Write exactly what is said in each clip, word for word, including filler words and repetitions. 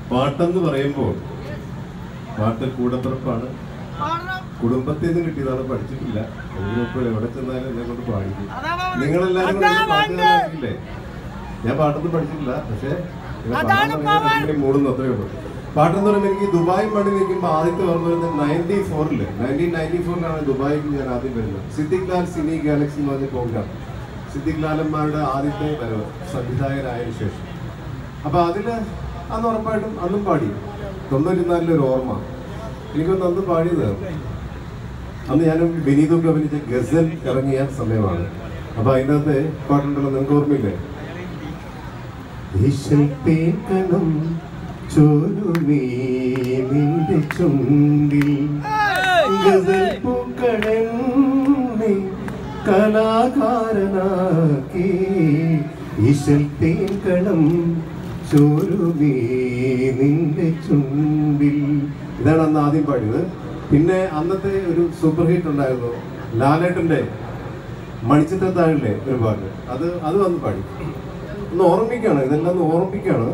പാട്ടെന്ന് പറയുമ്പോൾ പാട്ട് കൂടപ്പിറപ്പാണ്, കുടുംബത്തിൽ നിന്ന് കിട്ടിയതാണ്, പഠിച്ചിട്ടില്ല. ഇപ്പോൾ എവിടെ ചെന്നാലും എന്നെ കൊണ്ട് പാടിക്കും. നിങ്ങളെല്ലാവരും പാട്ടുകാരില്ലേ? ഞാൻ പാട്ടൊന്നും പഠിച്ചിട്ടില്ല, പക്ഷേ മൂടുന്നു അത്രയേ ഉള്ളൂ. പാട്ടെന്ന് പറയുമ്പോൾ എനിക്ക് ദുബായ് മണ്ണി നിൽക്കുമ്പോൾ ആദ്യത്തെ ഓർമ്മ വരുന്നത് നയൻറ്റി ഫോറില് നയൻറ്റീൻ നയൻറ്റി ഫോറിലാണ് ദുബായിക്ക് ഞാൻ ആദ്യം വരുന്നത്. സിദ്ദിഖ് ലാൽ സിനി ഗാലക്സി എന്ന് പറഞ്ഞ പ്രോഗ്രാം, സിദ്ദിഖ് ലാലന്മാരുടെ ആദ്യത്തെ വരവ് സംവിധായകനായതിനു ശേഷം. അപ്പോൾ അതിൽ അന്ന് ഉറപ്പായിട്ടും അന്നും പാടി. തൊണ്ണൂറ്റിനാലിലൊരു ഓർമ്മ എനിക്കൊന്ന് അന്ന് പാടിയത്, അന്ന് ഞാൻ വിനീതൊക്കെ അഭിനയിച്ച ഗസൽ ഇറങ്ങിയ സമയമാണ്. അപ്പോൾ അതിൻ്റെ അകത്ത് പാട്ടുണ്ടല്ലോ, നിങ്ങൾക്ക് ഓർമ്മയില്ലേ? ചോരുമേ നിന്റെ ചുണ്ടിൽ ഗസൽ പൂക്കടന്നെ കലാകാരനാക്കി ഈശൽ തേൻ കണം ചോരുമേ നിന്റെ ചുണ്ടിൽ. ഇതാണ് അന്ന് ആദ്യം പാടിയത്. പിന്നെ അന്നത്തെ ഒരു സൂപ്പർ ഹിറ്റ് ഉണ്ടായിരുന്നു ലാലേട്ടൻ്റെ മണിച്ചിത്രത്താഴിലെ ഒരു പാട്ട്, അത് അത് വന്ന് പാടി. ഒന്ന് ഓർമ്മിക്കാണ്, ഇതെല്ലാം ഒന്ന് ഓർമ്മിക്കാണ്.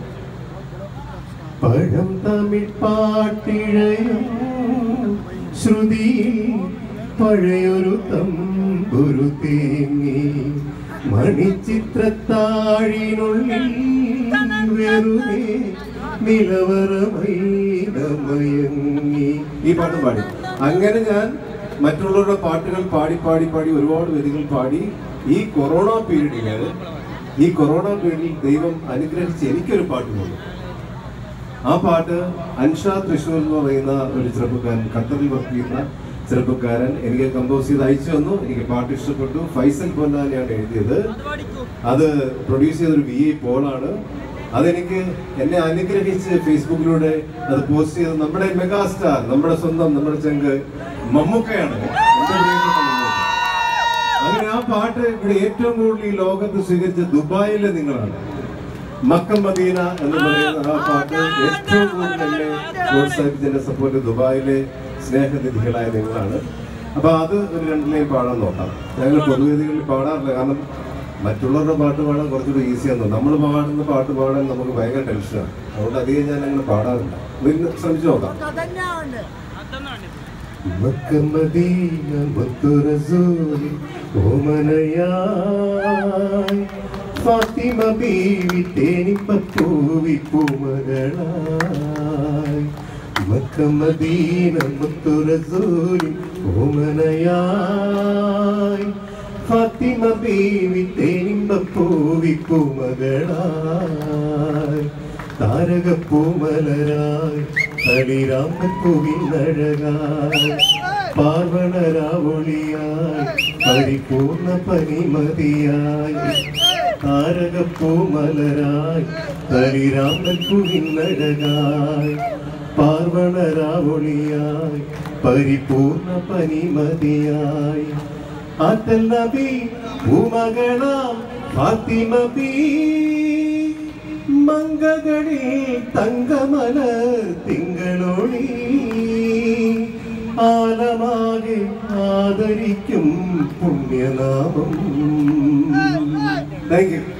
പഴം തമിഴ് പാട്ടിഴയും ശ്രുതിയിൽ പഴയൊരു തമ്പുരു തേങ്ങി മണിച്ചിത്രത്താഴിനുള്ളിൽ വെറുതെ നിലവറമയങ്ങി. ഈ പാട്ട് പാടി. അങ്ങനെ ഞാൻ മറ്റുള്ളവരുടെ പാട്ടുകൾ പാടി പാടി പാടി ഒരുപാട് വേദികൾ പാടി. ഈ കൊറോണ പീരീഡിൽ ഈ കൊറോണ പീരീഡിൽ ദൈവം അനുഗ്രഹിച്ച് എനിക്കൊരു പാട്ട് തോന്നി. ആ പാട്ട് അൻഷാ തൃശ്ശൂർ എന്ന് പറയുന്ന ഒരു ചെറുപ്പക്കാരൻ, ഖത്തറിൽ വർക്ക് ചെയ്യുന്ന ചെറുപ്പക്കാരൻ എനിക്ക് കമ്പോസ് ചെയ്ത് അയച്ചു തന്നു. എനിക്ക് പാട്ട് ഇഷ്ടപ്പെട്ടു. ഫൈസൽ പൊന്നാനിയാണ് എഴുതിയത്. അത് പ്രൊഡ്യൂസ് ചെയ്തൊരു വി ഐ പോളാണ്. അതെനിക്ക് എന്നെ അനുഗ്രഹിച്ച് ഫേസ്ബുക്കിലൂടെ അത് പോസ്റ്റ് ചെയ്തത് നമ്മുടെ മെഗാസ്റ്റാർ, നമ്മുടെ സ്വന്തം, നമ്മുടെ ചങ്ക് മമ്മൂക്കയാണ്. അങ്ങനെ ആ പാട്ട് ഇവിടെ ഏറ്റവും കൂടുതൽ ഈ ലോകത്ത് സ്വീകരിച്ച ദുബായിലെ നിങ്ങളാണ്. മക്ക മദീന എന്ന് പറയുന്ന ആ പാട്ട് ഏറ്റവും കൂടുതൽ എന്നെ പ്രോത്സാഹിപ്പിച്ചതിന്റെ സപ്പോർട്ട് ദുബായിലെ സ്നേഹനിധികളായ നിങ്ങളാണ്. അപ്പൊ അത് ഒരു രണ്ടിലേയും പാടാൻ നോക്കാം. ഞങ്ങൾ പൊതുവേദികളിൽ പാടാറില്ല, കാരണം മറ്റുള്ളവരുടെ പാട്ട് പാടാൻ കുറച്ചുകൂടി ഈസിയാന്ന്. നമ്മൾ പാടുന്ന പാട്ട് പാടാൻ നമുക്ക് ഭയങ്കര ടെൻഷനാണ്. അതുകൊണ്ട് അധികം ഞാൻ അങ്ങനെ പാടാറില്ല. നിങ്ങൾ ശ്രമിച്ചു നോക്കാം. മക്ക മദീന മുത്തു റസൂലി ഓമനയായി ഫാത്തിമ ബീവി തേനിപ്പൂവി പൂമകളായി. മക്ക മദീന മുത്തു റസൂലി ഓമനയായി ഫാത്തിമ ബീവി തേനിപ്പൂവി പൂമകളായി. താരകപ്പൂമലരായി തളിരാമ്പൂവിനഴകായി പാർവണരാവൊളിയായി പരിപൂർണ പരിമതിയായി. താരകപ്പൂമലരായി തളിരാമ്പൂവിനഴകായി പാർവണരാവൊളിയായി പരിപൂർണ പരിമതിയായി. ആറ്റൽ നബി പൂമകളാം ഫാത്തിമ ബീ മംഗകളിൽ തങ്കമലർ തിങ്കളൊളി ആലമാകെ ആദരിക്കും പുണ്യനാമം. Thank you.